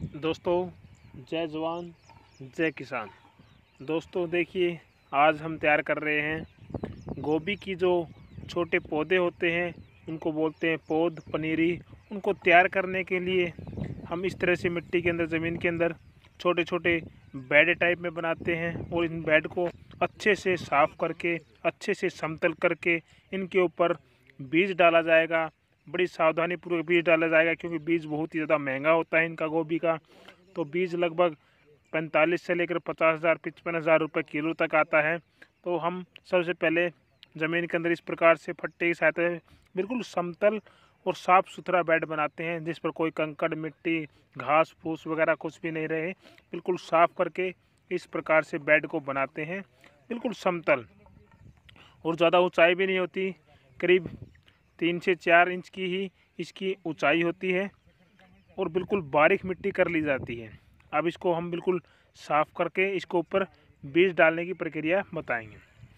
दोस्तों, जय जवान जय किसान। दोस्तों देखिए, आज हम तैयार कर रहे हैं गोभी की जो छोटे पौधे होते हैं, उनको बोलते हैं पौध पनीरी। उनको तैयार करने के लिए हम इस तरह से मिट्टी के अंदर, ज़मीन के अंदर छोटे छोटे बेड टाइप में बनाते हैं और इन बेड को अच्छे से साफ़ करके, अच्छे से समतल करके इनके ऊपर बीज डाला जाएगा। बड़ी सावधानी पूर्वक बीज डाला जाएगा, क्योंकि बीज बहुत ही ज़्यादा महंगा होता है इनका, गोभी का। तो बीज लगभग 45 से लेकर 50,000 55,000 रुपये किलो तक आता है। तो हम सबसे पहले ज़मीन के अंदर इस प्रकार से फट्टे की सहायता से बिल्कुल समतल और साफ़ सुथरा बेड बनाते हैं, जिस पर कोई कंकड़ मिट्टी घास फूस वगैरह कुछ भी नहीं रहे। बिल्कुल साफ़ करके इस प्रकार से बेड को बनाते हैं, बिल्कुल समतल, और ज़्यादा ऊंचाई भी नहीं होती। करीब 3 से 4 इंच की ही इसकी ऊंचाई होती है और बिल्कुल बारीक मिट्टी कर ली जाती है। अब इसको हम बिल्कुल साफ़ करके इसको ऊपर बीज डालने की प्रक्रिया बताएंगे।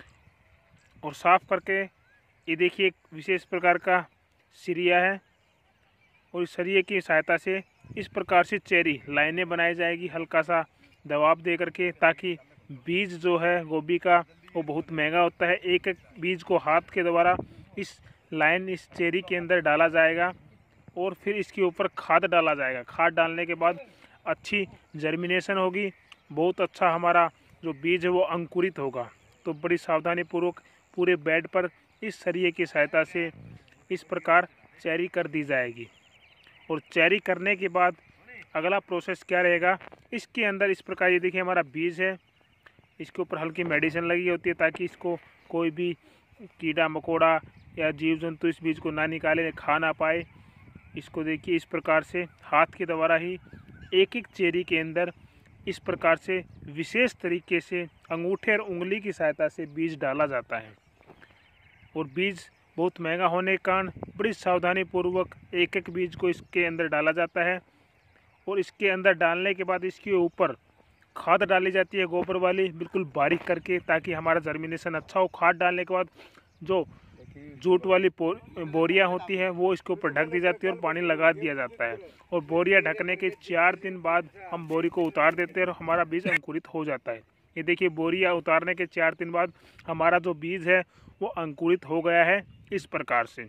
और साफ़ करके ये देखिए, एक विशेष प्रकार का सिरिया है और इस सरिये की सहायता से इस प्रकार से चेरी लाइनें बनाई जाएगी, हल्का सा दबाव दे करके, ताकि बीज जो है गोभी का वो बहुत महंगा होता है। एक एक बीज को हाथ के द्वारा इस लाइन, इस चेरी के अंदर डाला जाएगा और फिर इसके ऊपर खाद डाला जाएगा। खाद डालने के बाद अच्छी जर्मिनेशन होगी, बहुत अच्छा हमारा जो बीज है वो अंकुरित होगा। तो बड़ी सावधानी पूर्वक पूरे बेड पर इस सरिये की सहायता से इस प्रकार चेरी कर दी जाएगी। और चेरी करने के बाद अगला प्रोसेस क्या रहेगा, इसके अंदर इस प्रकार, ये देखिए हमारा बीज है, इसके ऊपर हल्की मेडिसिन लगी होती है ताकि इसको कोई भी कीड़ा मकोड़ा या जीव जंतु इस बीज को ना निकाले, खा ना पाए। इसको देखिए, इस प्रकार से हाथ के द्वारा ही एक एक चेरी के अंदर इस प्रकार से विशेष तरीके से अंगूठे और उंगली की सहायता से बीज डाला जाता है। और बीज बहुत महंगा होने के कारण बड़ी सावधानी पूर्वक एक एक बीज को इसके अंदर डाला जाता है। और इसके अंदर डालने के बाद इसके ऊपर खाद डाली जाती है, गोबर वाली, बिल्कुल बारीक करके, ताकि हमारा जर्मिनेशन अच्छा हो। खाद डालने के बाद जो जूट वाली बोरियां होती है वो इसके ऊपर ढक दी जाती है और पानी लगा दिया जाता है। और बोरियां ढकने के 4 दिन बाद हम बोरी को उतार देते हैं और हमारा बीज अंकुरित हो जाता है। ये देखिए, बोरियां उतारने के 4 दिन बाद हमारा जो बीज है वो अंकुरित हो गया है। इस प्रकार से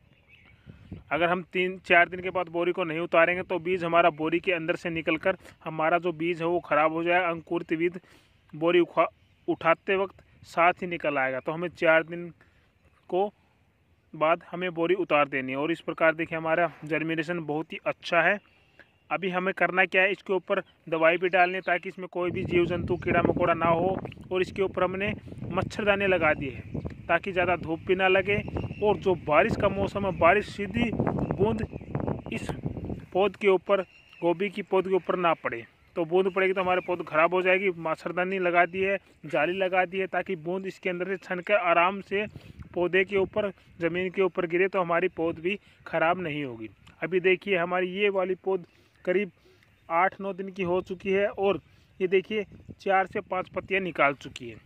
अगर हम 3-4 दिन के बाद बोरी को नहीं उतारेंगे तो बीज हमारा बोरी के अंदर से निकलकर हमारा जो बीज है वो ख़राब हो जाएगा। अंकुरित बीज बोरी उठाते वक्त साथ ही निकल आएगा। तो हमें 4 दिन को बाद हमें बोरी उतार देनी है। और इस प्रकार देखिए, हमारा जर्मिनेशन बहुत ही अच्छा है। अभी हमें करना क्या है, इसके ऊपर दवाई भी डालनी है ताकि इसमें कोई भी जीव जंतु कीड़ा मकोड़ा ना हो। और इसके ऊपर हमने मच्छरदानी लगा दिए हैं ताकि ज़्यादा धूप भी ना लगे। और जो बारिश का मौसम है, बारिश सीधी बूंद इस पौध के ऊपर, गोभी की पौध के ऊपर ना पड़े। तो बूंद पड़ेगी तो हमारे पौध खराब हो जाएगी। मच्छरदानी लगा दी है, जाली लगा दी है, ताकि बूंद इसके अंदर से छनकर आराम से पौधे के ऊपर, ज़मीन के ऊपर गिरे तो हमारी पौध भी ख़राब नहीं होगी। अभी देखिए, हमारी ये वाली पौध करीब 8-9 दिन की हो चुकी है और ये देखिए 4 से 5 पत्तियाँ निकाल चुकी है।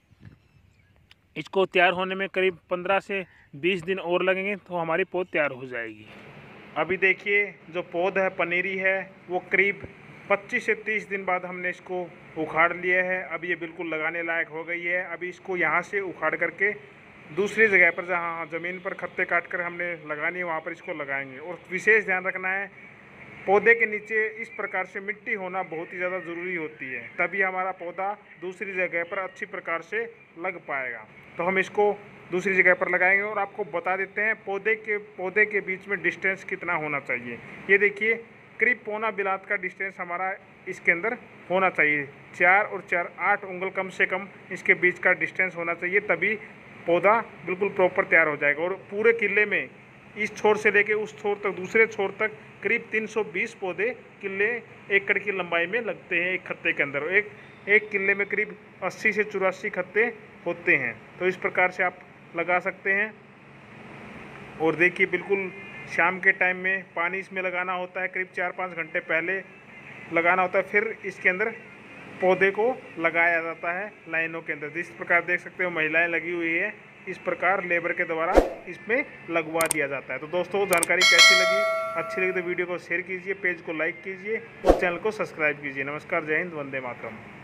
इसको तैयार होने में करीब 15 से 20 दिन और लगेंगे तो हमारी पौध तैयार हो जाएगी। अभी देखिए, जो पौध है पनीरी है वो करीब 25 से 30 दिन बाद हमने इसको उखाड़ लिया है। अब ये बिल्कुल लगाने लायक हो गई है। अभी इसको यहाँ से उखाड़ करके दूसरी जगह पर, जहाँ ज़मीन पर खत्ते काट कर हमने लगानी है, वहाँ पर इसको लगाएंगे। और विशेष ध्यान रखना है, पौधे के नीचे इस प्रकार से मिट्टी होना बहुत ही ज़्यादा ज़रूरी होती है, तभी हमारा पौधा दूसरी जगह पर अच्छी प्रकार से लग पाएगा। तो हम इसको दूसरी जगह पर लगाएंगे और आपको बता देते हैं पौधे के बीच में डिस्टेंस कितना होना चाहिए। ये देखिए, करीब पौना बिलात का डिस्टेंस हमारा इसके अंदर होना चाहिए। 4 और 4 8 उंगल कम से कम इसके बीच का डिस्टेंस होना चाहिए, तभी पौधा बिल्कुल प्रॉपर तैयार हो जाएगा। और पूरे किले में इस छोर से लेके उस छोर तक, दूसरे छोर तक करीब 320 पौधे किले एकड़ की लंबाई में लगते हैं एक खत्ते के अंदर। एक किले में करीब 80 से 84 खत्ते होते हैं। तो इस प्रकार से आप लगा सकते हैं। और देखिए, बिल्कुल शाम के टाइम में पानी इसमें लगाना होता है, करीब 4-5 घंटे पहले लगाना होता है। फिर इसके अंदर पौधे को लगाया जाता है लाइनों के अंदर। जिस प्रकार देख सकते हो महिलाएं लगी हुई है, इस प्रकार लेबर के द्वारा इसमें लगवा दिया जाता है। तो दोस्तों, जानकारी कैसी लगी अच्छी लगी तो वीडियो को शेयर कीजिए, पेज को लाइक कीजिए और चैनल को सब्सक्राइब कीजिए। नमस्कार, जय हिंद, वंदे मातरम।